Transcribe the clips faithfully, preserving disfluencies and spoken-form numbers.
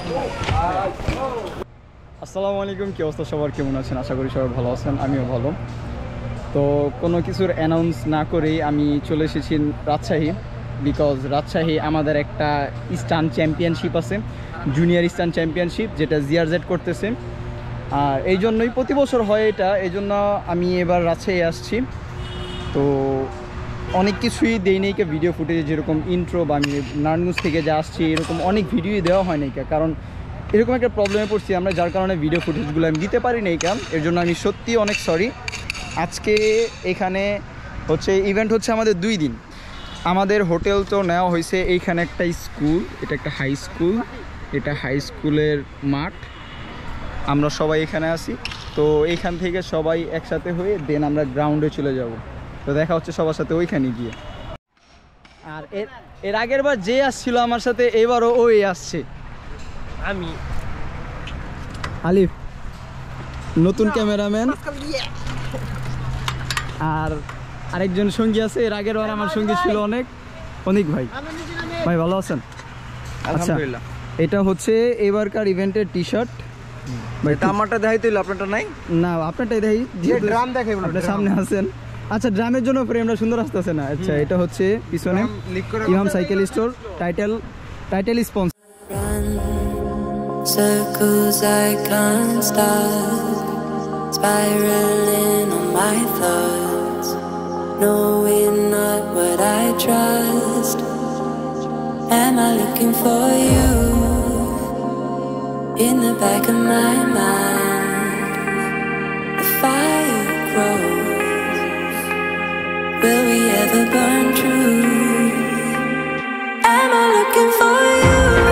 আসসালামু আলাইকুম, কি অবস্থা সবার, কেমন আছেন? আশা করি সবাই ভালো আছেন, আমিও ভালো। তো কোনো কিছুর অ্যানাউন্স না করেই আমি চলে এসেছি রাজশাহী, বিকজ রাজশাহী আমাদের একটা স্টান চ্যাম্পিয়নশিপ আছে, জুনিয়র স্টান চ্যাম্পিয়নশিপ, যেটা জিআরজেড করতেছে। আর এই জন্যই প্রতি বছর হয় এটা, এই জন্য আমি এবার রাজশাহী আসছি। তো অনেক কিছুই দেই নেই ভিডিও ফুটেজ, যেরকম ইন্ট্রো বা আমি নারায়ণগঞ্জ থেকে যা আসছি এরকম অনেক ভিডিওই দেওয়া হয় নাই, কারণ এরকম একটা প্রবলেমে পড়ছি আমরা, যার কারণে ভিডিও ফুটেজগুলো আমি দিতে পারি নাই কেন, এর জন্য আমি সত্যি অনেক সরি। আজকে এখানে হচ্ছে ইভেন্ট হচ্ছে আমাদের দুই দিন। আমাদের হোটেল তো নেওয়া হয়েছে এইখানে একটা স্কুল, এটা একটা হাই স্কুল, এটা হাই স্কুলের মাঠ। আমরা সবাই এখানে আসি, তো এইখান থেকে সবাই একসাথে হয়ে দেন আমরা গ্রাউন্ডে চলে যাব। তো দেখা হচ্ছে সবার সাথে ওইখানে গিয়ে। আর এর এর আগের বার যে আসছিল আমার সাথে, এবারও ওই আসছে, আমি আলিফ, নতুন ক্যামেরাম্যান। আর আরেকজন সঙ্গী আছে, এর আগের বার আমার সঙ্গী ছিল অনেক অনেক ভাই। ভাই ভালো আছেন? আলহামদুলিল্লাহ। এটা হচ্ছে এবারকার ইভেন্টের টি শার্ট। এটা আমারটা দেখাই তো, আপনারটা নাই? না, আপনারটাই দেখাই, যেহেতু ড্রাম দেখাই, আপনার সামনে আছেন। আচ্ছা, ড্রামের জন্য ফ্রেমটা সুন্দর আসতেছে না। আচ্ছা, এটা হচ্ছে পিছনে Imam cycle store, title title sponsor. Circles I can't stop, spiraling on my thoughts, knowing not what I trust. Am I looking for you in the back of my mind? The fire grows. Will we ever burn true? Am I looking for you?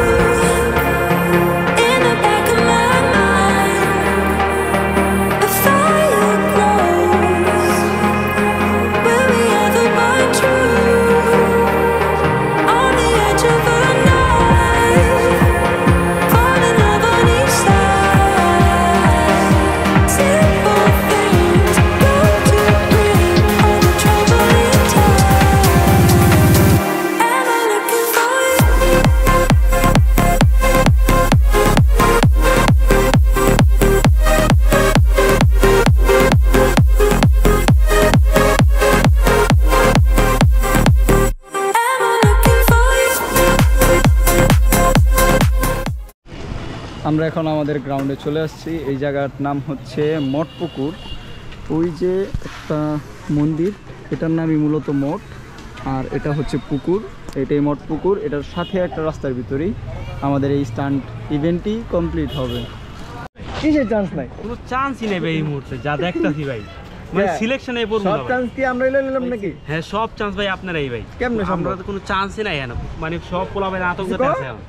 আমরা এখন আমাদের গ্রাউন্ডে চলে আসছি। এই জায়গার নাম হচ্ছে মঠপুকুর। ওই যে একটা মন্দির, এটার নামই মূলত মঠ, আর এটা হচ্ছে পুকুর, এটাই মঠপুকুর। এটার সাথে একটা রাস্তার ভিতরেই আমাদের এই স্টান্ট ইভেন্টটি কমপ্লিট হবে। কিসের চান্স নাই? কোনো চান্সই নেই ভাই এই মুহূর্তে, যা দেখতাছি ভাই, মানে সিলেকশনে পড়ব না। সব চান্স কি আমরা নিলাম নাকি? হ্যাঁ, সব চান্স ভাই আপনারাই ভাই। কেমনে আমরা তো কোনো চান্সই নাই এখন, মানে সব পোলা ভাই আতঙ্কতে আছে এখন।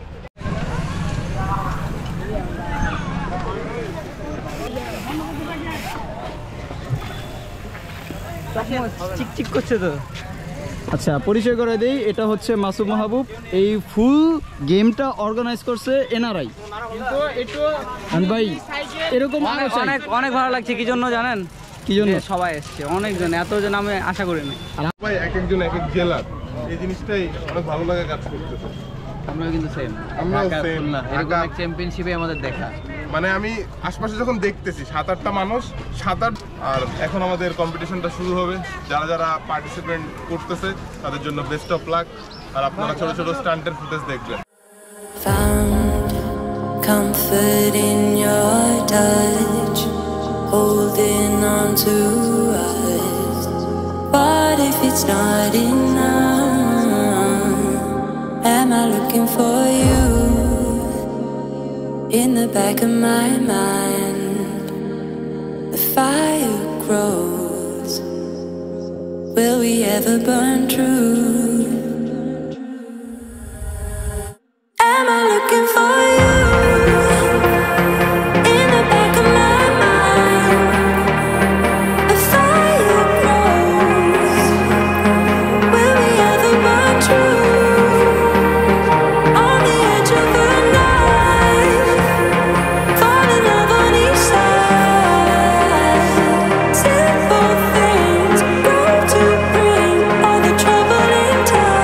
চিকচিক করছে তো। আচ্ছা, পরিচয় করে দেই, এটা হচ্ছে মাসুম মাহবুব। এই ফুল গেমটা অর্গানাইজ করছে এনআরআই। ভাই এরকম অনেক অনেক ভালো লাগছে। কি জন্য জানেন? কি জন্য? সবাই এসছে, অনেকজন, এতজন আমি আশা করিনি। ভাই এক একজন এক এক জেলার, এই জিনিসটাই অনেক ভালো লাগে কাজ করতেছে। আমরাও কিন্তু সেম, আমরাও সেম না, এরকম এক চ্যাম্পিয়নশিপে আমাদের দেখা। মানে আমি আশপাশে যখন দেখতেছি সাত আটটা মানুষ, সাত আট, আর এখন আমাদের কম্পিটিশনটা শুরু হবে। যারা যারা পার্টিসিপেন্ট করতেছে তাদের জন্য বেস্ট অফ লাক। আর আপনারা ছোট ছোট স্টান্টের ফুটেজ দেখবেন। Found comfort in your touch, holding on to us. What if it's not enough? Am I looking for you in the back of my mind? The fire grows. Will we ever burn true? Am I looking for you in the back of my mind? The fire grows. Will we ever burn true? On the edge of a knife, fall in love on each side. Simple things grow to bring all the trouble in time.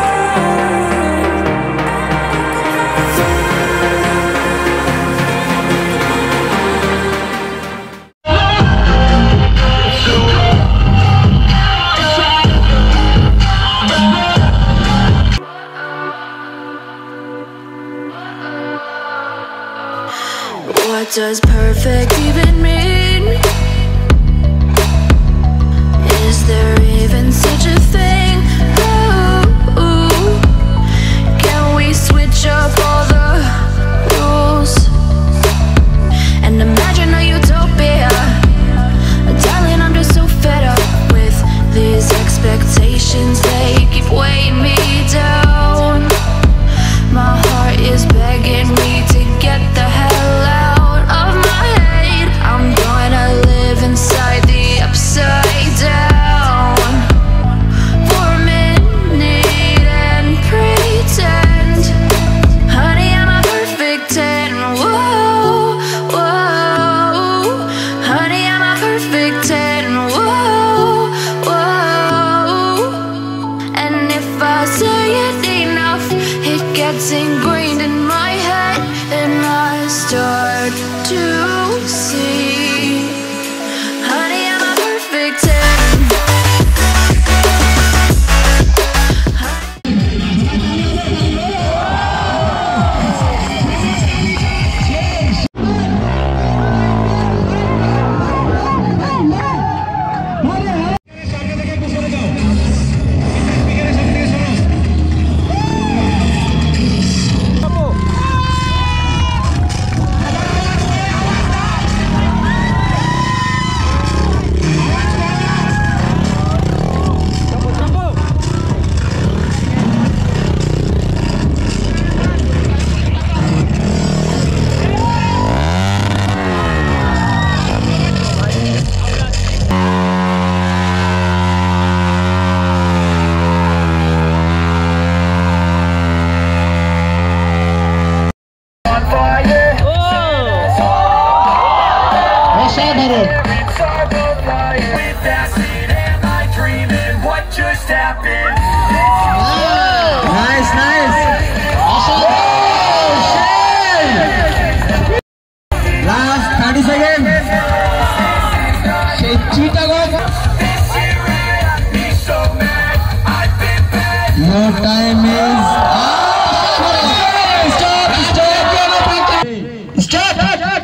What does perfect even mean? Is there even such a thing? Ooh, can we switch up all the rules and imagine a utopia? Darling, I'm just so fed up with these expectations. They keep weighing me down. My heart is begging me to get the hell out of my head. I'm gonna live inside the upside down for a minute and pretend, honey, I'm a perfect ten. Whoa, whoa, honey, I'm a perfect ten. Whoa, whoa, and if I say it enough, it gets ingrained in my head, and I start to see, honey, I'm a perfect ten. Nice, nice. Last thirty seconds. Say Chittagong. Your time is up. Stop, stop, stop.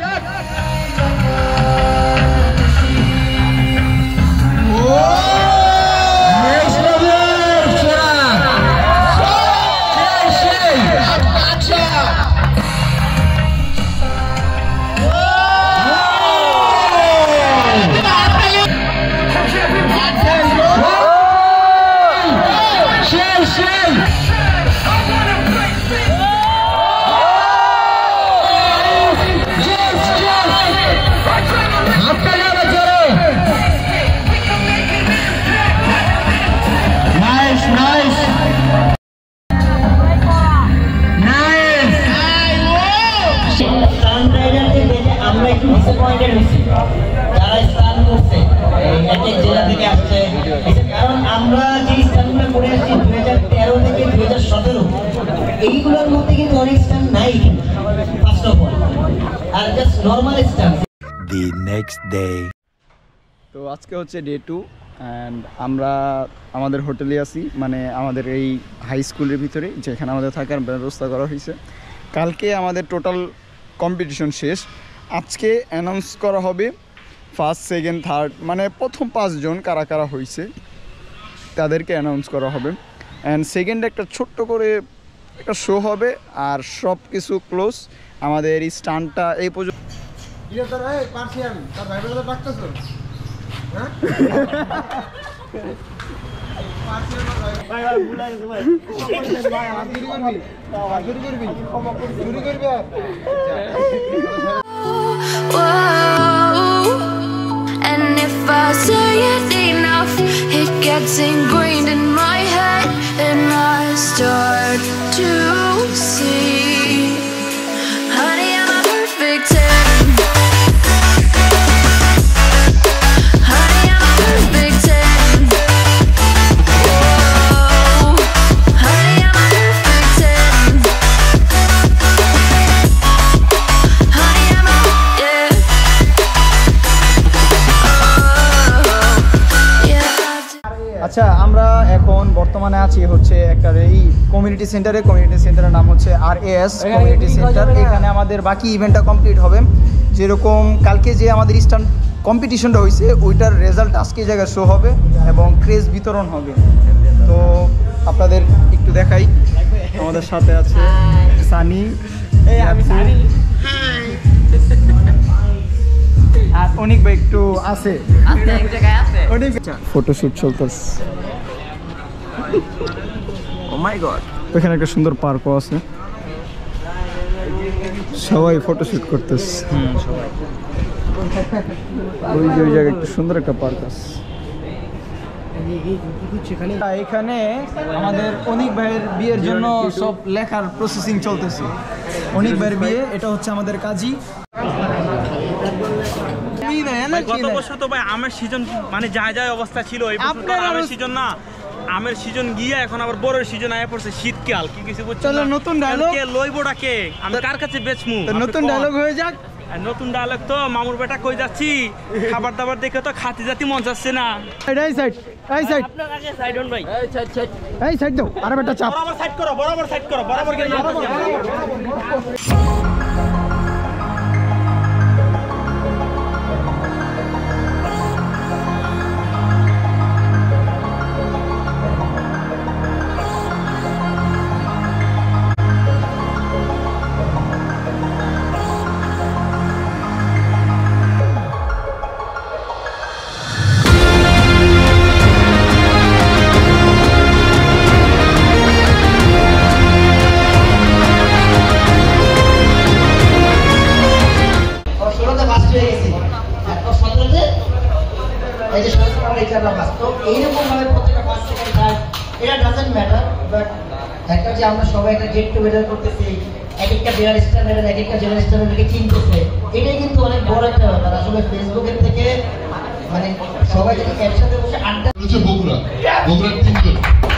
এইগুলোর মধ্যে কিন্তু অনেক stunt নাই, first of all, আর just normal stunt. The next day. তো আজকে হচ্ছে day to and আমরা আমাদের হোটেলে আছি, মানে আমাদের এই হাই স্কুলের ভিতরে যেখানে আমাদের থাকার ব্যবস্থা করা হয়েছে। কালকে আমাদের টোটাল কম্পিটিশন শেষ, আজকে অ্যানাউন্স করা হবে ফার্স্ট সেকেন্ড থার্ড, মানে প্রথম পাঁচজন কারা কারা হয়েছে তাদেরকে অ্যানাউন্স করা হবে। অ্যান্ড সেকেন্ড একটা ছোট্ট করে একটা শো হবে, আর সব কিছু ক্লোজ। আমাদের এই স্টান্টটা এই পর্যন্ত Whoa, and if I say it enough, it gets ingrained in my head, and I start to see, honey, I'm a perfect ten. Honey, I'm a perfect ten. Whoa, honey, I'm a perfect ten. Honey, I'm a, yeah. Oh, yeah. আচ্ছা, আমরা এখন বর্তমানে আছি হচ্ছে একটা এই community সেন্টারে। Community সেন্টারের নাম হচ্ছে আর এস কমিউনিটি সেন্টার। এখানে আমাদের বাকি ইভেন্টটা কমপ্লিট হবে। যেরকম কালকে যে আমাদের স্টান্ট কম্পিটিশনটা হয়েছে ওইটার রেজাল্ট আজকে এই জায়গায় শো হবে এবং ক্রেজ বিতরণ হবে। তো আপনাদের একটু দেখাই, আমাদের সাথে আছে সানি, আমি সানি, আর অনেক ভাই একটু আছে, অনেক ফটোশুট চলতেছে। ও মাই গড, ওখানে একটা সুন্দর পার্কও আছে, সবাই ফটোশুট করতেছে। ওই যে ওই জায়গায় একটা সুন্দর একটা পার্ক আছে। এখানে আমাদের অনিক ভাইয়ের বিয়ের জন্য সব লেখার প্রসেসিং চলতেছে। অনিক ভাইয়ের বিয়ে, এটা হচ্ছে আমাদের কাজী। গত বছর তো ভাই আমের সিজন মানে যায় যায় অবস্থা ছিল, এই বছর তো আমের সিজন না, আমের সিজন গিয়ে এখন আবার বড়ের সিজন আয়া পড়ছে, শীতকাল কি কিছু বুঝছো না। নতুন ডায়লগ কে লইবটা কে, আমি কার কাছে বেচমু? নতুন ডায়লগ হয়ে যাক। নতুন ডায়লগ তো মামুর বেটা কই যাচ্ছি, খাবার দাবার দেখে তো খাতি জাতি মন যাচ্ছে না। এই সাইড, এই সাইড, আপনার আগে সাইড অন ভাই, এই সাইড, সাইড, এই সাইড দাও। আরে বেটা চাপ, বরাবর সাইড করো, বরাবর সাইড করো, বরাবর গেলে আমরা সবাই একটা গেট টুগেদার করতেছি, এক একটা বিয়ার স্ট্যান্ডার্ড এক একটা জেনারেল স্ট্যান্ডার্ডকে চিনতেছে, এটাই কিন্তু অনেক বড় একটা ব্যাপার। আসলে ফেসবুকের থেকে মানে সবাই যদি একসাথে বসে আড্ডা হচ্ছে বগুড়া, বগুড়ার তিনজন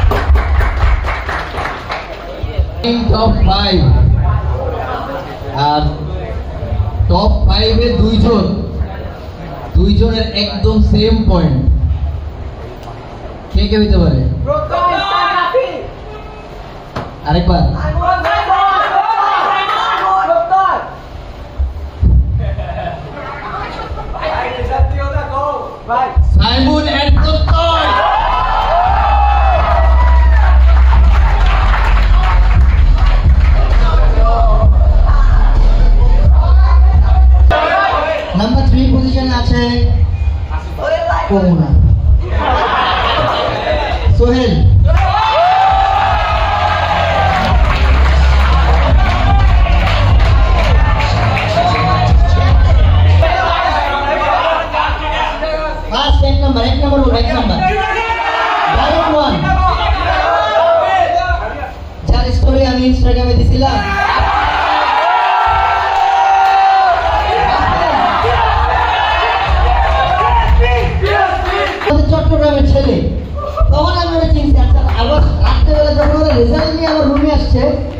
টপ ফাইভ, আর টপ ফাইভে দুইজন, দুইজনের একদম সেম পয়েন্ট। কে কে হইতে পারে? আরেকবার Simon and Pratyay. Number three পজিশনে আছে কোমনা সোহেল। এক নম্বর এক নম্বর এক নম্বর যার স্টোরি আমি ইনস্টাগ্রামে দিছিলাম, চট্টগ্রামের ছেলে। তখন আমি ওরা চিনছি। আচ্ছা, আবার রাত্রেবেলা যখন ওরা রেজাল্ট নিয়ে আমার রুমে আসছে,